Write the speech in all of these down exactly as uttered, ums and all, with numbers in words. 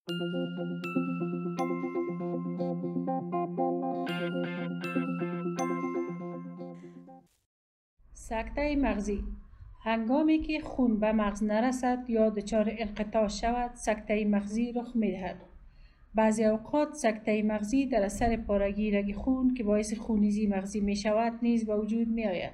سکته مغزی هنگامی که خون به مغز نرسد یا دچار انقطاع شود سکته مغزی رخ می‌دهد. بعضی اوقات سکته مغزی در اثر پارگی رگ خون که باعث خونریزی مغزی می شود نیز به وجود می آید.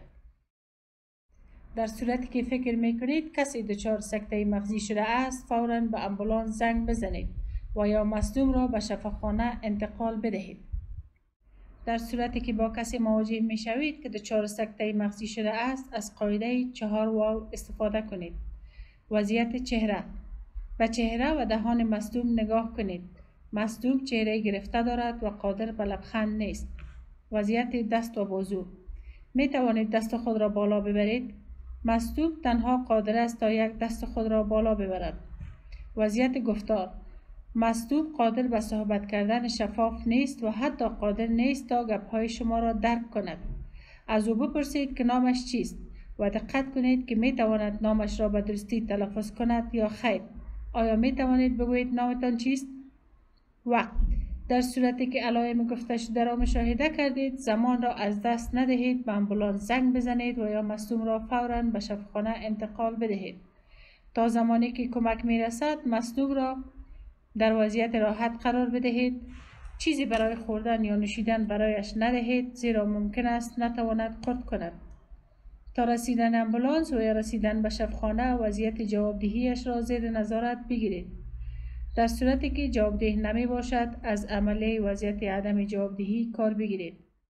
در صورتی که فکر می کنید کسی دچار سکته مغزی شده است فوراً به آمبولانس زنگ بزنید و یا مصدوم را به شفاخانه انتقال بدهید. در صورتی که با کسی مواجه می شوید که دچار سکته مغزی شده است از قاعده چهار واو استفاده کنید. وضعیت چهره: به چهره و دهان مصدوم نگاه کنید. مصدوم چهره گرفته دارد و قادر به لبخند نیست. وضعیت دست و بازو: می توانید دست خود را بالا ببرید. مصدوم تنها قادر است تا یک دست خود را بالا ببرد. وضعیت گفتار: مصدوم قادر به صحبت کردن شفاف نیست و حتی قادر نیست تا گپ‌های شما را درک کند. از او بپرسید که نامش چیست و دقت کنید که می تواند نامش را به درستی تلفظ کند یا خیر. آیا می توانید بگویید نامتان چیست؟ وقت: در صورتی که علائم گفته شده را مشاهده کردید زمان را از دست ندهید، به آمبولانس زنگ بزنید و یا مصدوم را فوراً به شفاخانه انتقال بدهید. تا زمانی که کمک می رسد مصدوم را در وضعیت راحت قرار بدهید. چیزی برای خوردن یا نوشیدن برایش ندهید زیرا ممکن است نتواند خورد کند. تا رسیدن آمبولانس و یا رسیدن به شفاخانه وضعیت جوابدهیش را زیر نظارت بگیرید. در صورتی که جوابده نمی باشد از عمله وضعیت عدم جوابدهی کار بگیرید.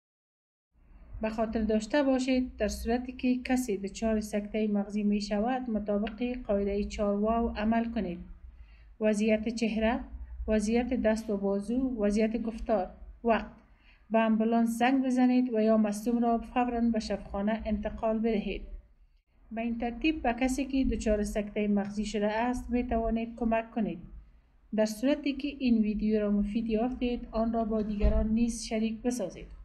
به خاطر داشته باشید در صورتی که کسی دچار سکته مغزی می شود مطابق قاعده چهار واو عمل کنید. وضعیت چهره، وضعیت دست و بازو، وضعیت گفتار. وقت: به آمبولانس زنگ بزنید و یا مصدوم را فوراً به شفاخانه انتقال بدهید. به این ترتیب به کسی که دچار سکته مغزی شده است می توانید کمک کنید. در صورتی که این ویدیو را مفید یافتید آن را با دیگران نیز شریک بسازید.